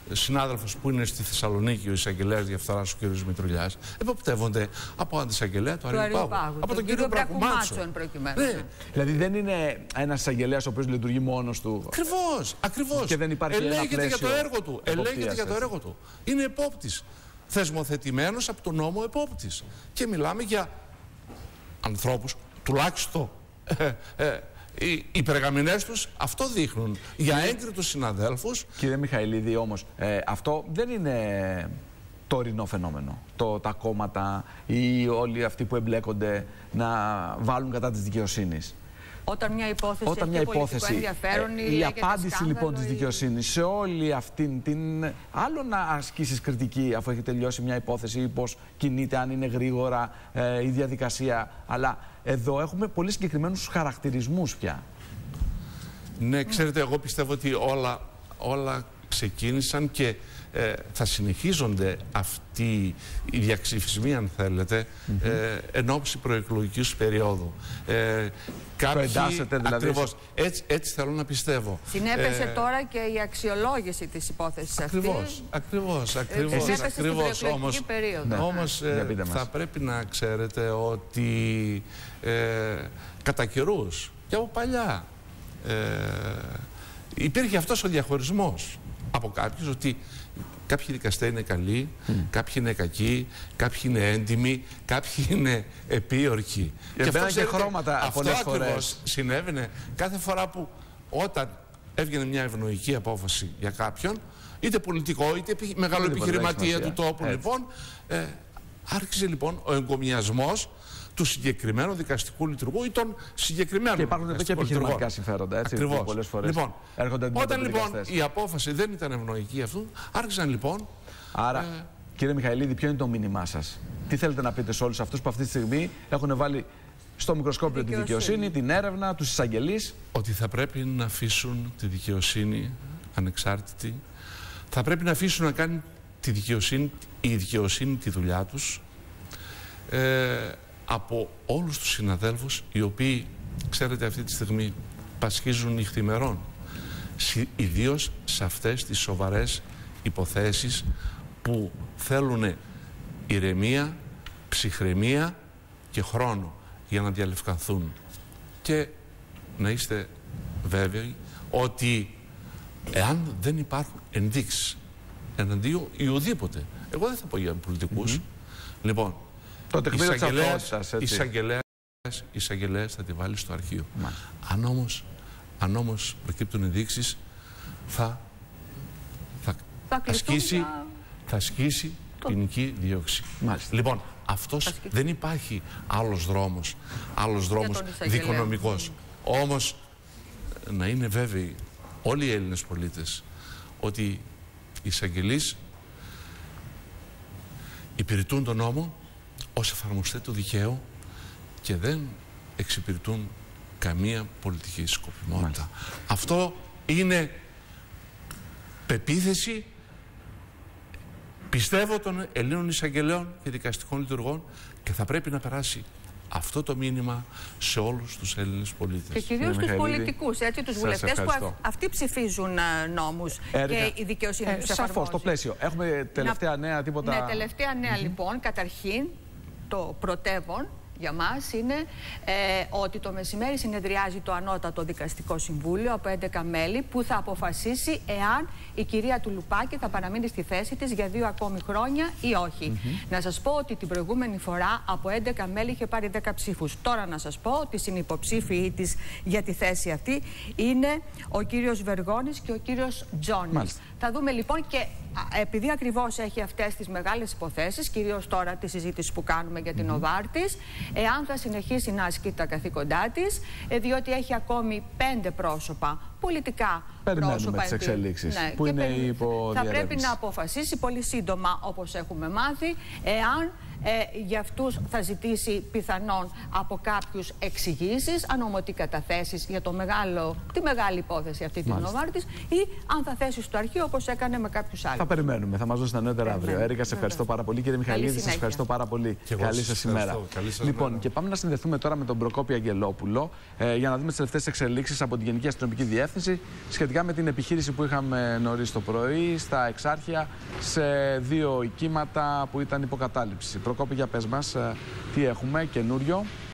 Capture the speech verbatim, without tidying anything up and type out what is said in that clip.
συνάδελφος που είναι στη Θεσσαλονίκη, ο εισαγγελέας διαφθοράς, ο κ. Μητρουλιάς, εποπτεύονται από αντισαγγελέα του Αριοπάγου. Από τον κ. Μπρακουμάτσο. Ναι. Δηλαδή δεν είναι ένας εισαγγελέας ο οποίος λειτουργεί μόνος του. Ακριβώς, ακριβώς. Και δεν υπάρχει Ελέγχεται ένα για το έργο του. Ελέγχεται για το έργο του. Είναι επόπτης. Θεσμοθετημένος από τον νόμο επόπτης. Και μιλάμε για ανθρώπους, τουλάχιστον ε, ε, οι, οι περγαμηνές τους αυτό δείχνουν. Για έγκριτους συναδέλφους. Κύριε Μιχαηλίδη, όμως, ε, αυτό δεν είναι τωρινό φαινόμενο. Το, τα κόμματα ή όλοι αυτοί που εμπλέκονται να βάλουν κατά της δικαιοσύνης. Όταν μια υπόθεση Όταν μια υπόθεση, ενδιαφέρον, ε, η απάντηση λοιπόν της δικαιοσύνης σε όλη αυτήν την... Άλλο να ασκήσεις κριτική αφού έχει τελειώσει μια υπόθεση ή πώς κινείται, αν είναι γρήγορα ε, η διαδικασία. Αλλά εδώ έχουμε πολύ συγκεκριμένους χαρακτηρισμούς πια. Ναι, ξέρετε, εγώ πιστεύω ότι όλα, όλα ξεκίνησαν και ε, θα συνεχίζονται αυτοί οι διαξυφισμοί, αν θέλετε, mm-hmm. ε, εν ώψη προεκλογικής περίοδου. Ε, κάποιοι, δηλαδή. Ακριβώς, έτσι, έτσι θέλω να πιστεύω. Συνέπεσε ε, τώρα και η αξιολόγηση της υπόθεσης ακριβώς, αυτής. Ακριβώς, ακριβώς, Εσείς ακριβώς. Όμως, ναι. όμως ε, θα πρέπει να ξέρετε ότι ε, κατά καιρούς και από παλιά ε, υπήρχε αυτός ο διαχωρισμός από κάποιους, ότι κάποιοι δικαστές είναι καλοί, mm. κάποιοι είναι κακοί, κάποιοι είναι έντιμοι, κάποιοι είναι επίορκοι. Και, και αυτό, ξέρετε, και χρώματα αυτό ακριβώς συνέβαινε κάθε φορά που όταν έβγαινε μια ευνοϊκή απόφαση για κάποιον, είτε πολιτικό είτε μεγάλο επιχειρηματία του τόπου, έτσι. Λοιπόν, ε, άρχισε λοιπόν ο εγκομιασμός του συγκεκριμένου δικαστικού λειτουργού ή των συγκεκριμένων. Και υπάρχουν εδώ και επιχειρηματικά συμφέροντα, έτσι. Ακριβώς. Πολλές φορές λοιπόν, έρχονται όταν λοιπόν η απόφαση δεν ήταν ευνοϊκή αυτού, άρχισαν λοιπόν. Άρα, ε... κύριε Μιχαηλίδη, ποιο είναι το μήνυμά σας? Τι θέλετε να πείτε σε όλους αυτούς που αυτή τη στιγμή έχουν βάλει στο μικροσκόπιο τη δικαιοσύνη, την έρευνα, τους εισαγγελείς? Ότι θα πρέπει να αφήσουν τη δικαιοσύνη ανεξάρτητη. Θα πρέπει να αφήσουν να κάνει τη δικαιοσύνη, η δικαιοσύνη τη δουλειά τους. Ε, από όλους τους συναδέλφους οι οποίοι, ξέρετε, αυτή τη στιγμή πασχίζουν νυχθημερών, ιδίως σε αυτές τις σοβαρές υποθέσεις που θέλουν ηρεμία, ψυχραιμία και χρόνο για να διαλευκανθούν. Και να είστε βέβαιοι ότι εάν δεν υπάρχουν ενδείξεις εναντίον ή ουδήποτε, εγώ δεν θα πω για πολιτικούς, mm-hmm. λοιπόν, το τεκμήριο της αυτότητας, οι εισαγγελέες θα τη βάλει στο αρχείο. Αν όμως, αν όμως προκύπτουν ενδείξεις, θα, θα, θα, ασκήσει, για... θα ασκήσει το... ποινική δίωξη. Μάλιστα. Λοιπόν, αυτός δεν υπάρχει άλλος δρόμος, άλλος δρόμος δικονομικός. Mm. Όμως, να είναι βέβαιοι όλοι οι Έλληνες πολίτες ότι οι εισαγγελείς υπηρετούν τον νόμο ως εφαρμοστέ του δικαίου και δεν εξυπηρετούν καμία πολιτική σκοπιμότητα. Μάλιστα. Αυτό είναι πεποίθηση, πιστεύω, των Ελλήνων εισαγγελέων και δικαστικών λειτουργών, και θα πρέπει να περάσει αυτό το μήνυμα σε όλους τους Έλληνες πολίτες. Και κυρίως τους πολιτικούς, έτσι, τους βουλευτές που αυτοί ψηφίζουν νόμους. Έρικα. Και η δικαιοσύνη ε, τους εφαρμόζει. Σαφώς, στο πλαίσιο. Έχουμε τελευταία να... νέα, τίποτα... Ναι, τελευταία νέα mm-hmm. λοιπόν, καταρχήν, το πρωτεύον για μας είναι ε, ότι το μεσημέρι συνεδριάζει το Ανώτατο Δικαστικό Συμβούλιο από έντεκα μέλη που θα αποφασίσει εάν η κυρία Τουλουπάκη θα παραμείνει στη θέση της για δύο ακόμη χρόνια ή όχι. Mm-hmm. Να σας πω ότι την προηγούμενη φορά από έντεκα μέλη είχε πάρει δέκα ψήφους. Τώρα να σας πω ότι οι συνυποψήφοι της για τη θέση αυτή είναι ο κύριος Βεργόνης και ο κύριος Τζόνης. Μάλιστα. Θα δούμε λοιπόν, και επειδή ακριβώς έχει αυτές τις μεγάλες υποθέσεις, κυρίως τώρα τη συζήτηση που κάνουμε για την mm-hmm. Οβάρτης, εάν θα συνεχίσει να ασκεί τα καθήκοντά της, διότι έχει ακόμη πέντε πρόσωπα, πολιτικά περιμένουμε πρόσωπα. Τις εξελίξεις, ναι, που είναι η υποδιαρρεύνηση. Θα πρέπει να αποφασίσει πολύ σύντομα, όπως έχουμε μάθει, εάν Ε, για αυτούς θα ζητήσει πιθανόν από κάποιους εξηγήσεις, αν ομοτεί καταθέσεις για το μεγάλο, τη μεγάλη υπόθεση αυτή την Νοβάρτης, ή αν θα θέσει στο αρχείο όπως έκανε με κάποιους άλλους. Θα περιμένουμε, θα μας δώσει τα νεότερα αύριο. Έρικα, σε ευχαριστώ πάρα πολύ. Κύριε Μιχαηλίδη, σας ευχαριστώ πάρα πολύ. Καλή σας ημέρα. Λοιπόν, μέρα. Και πάμε να συνδεθούμε τώρα με τον Προκόπη Αγγελόπουλο ε, για να δούμε τις τελευταίες εξελίξεις από την Γενική Αστυνομική Διεύθυνση σχετικά με την επιχείρηση που είχαμε νωρίς το πρωί στα Εξάρχεια σε δύο οικίματα που ήταν υποκατάληψη. Προκόπη, για πες μας, τι έχουμε καινούριο.